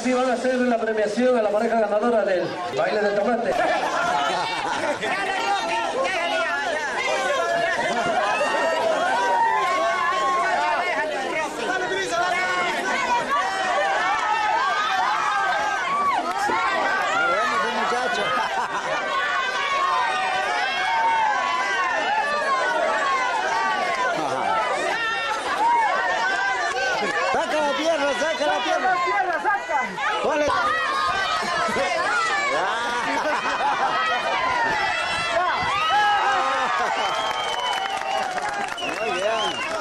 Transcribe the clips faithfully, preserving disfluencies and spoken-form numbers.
sí van a hacer la premiación a la pareja ganadora del baile de tomate. Saca la tierra, saca la tierra. La tierra, saca. Ponle. Muy bien.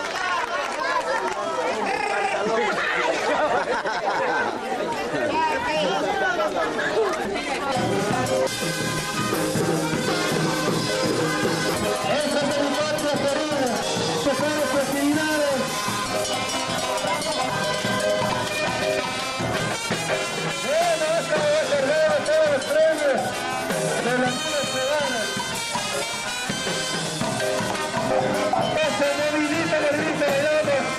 Esas son las cuatro queridas, que son las festividades. Bueno, esta me va a cargar a todos los premios de las niñas ciudadanas. Esa movilita, gordita, bailamos.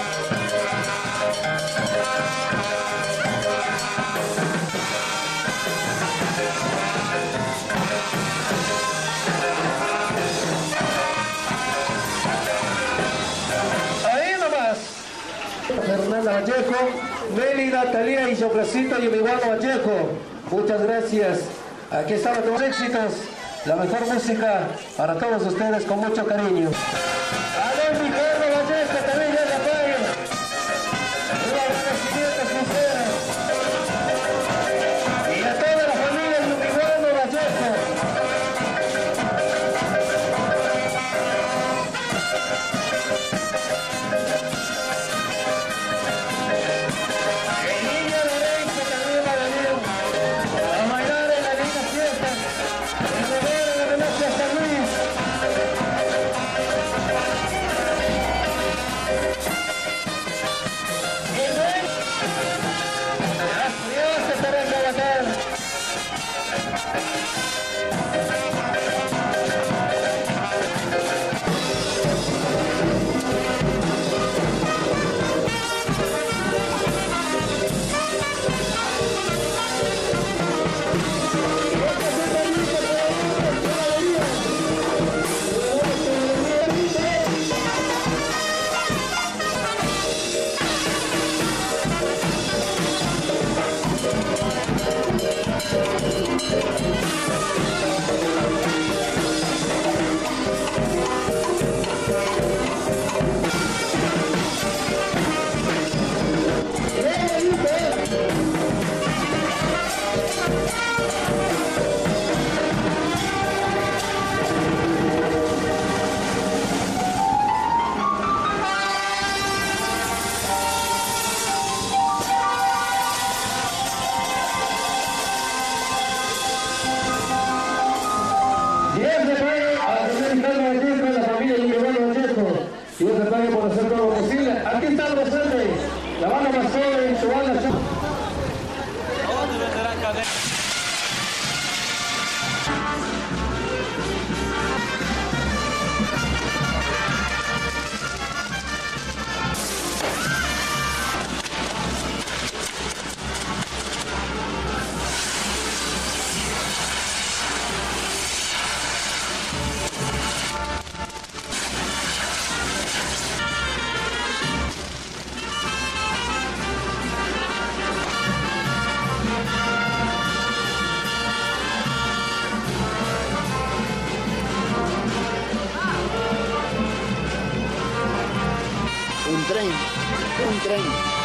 Fernanda Vallejo, Mélida, Talía y Sofracito y Emiliano Vallejo. Muchas gracias. Aquí están los éxitos, la mejor música para todos ustedes con mucho cariño. A don Ricardo Vallejo también ya la paga. Un agradecimiento sincero. Y a toda la familia de Emiliano Vallejo. Dios te pague por hacer todo lo posible. Aquí está el presente, la banda más joven, su banda. ¿Dónde venderán cadena? Un tren, un tren.